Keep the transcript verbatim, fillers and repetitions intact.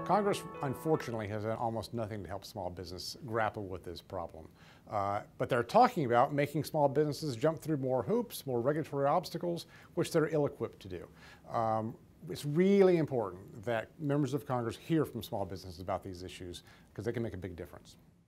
Congress, unfortunately, has done almost nothing to help small business grapple with this problem. Uh, but they're talking about making small businesses jump through more hoops, more regulatory obstacles, which they're ill-equipped to do. Um, it's really important that members of Congress hear from small businesses about these issues because they can make a big difference.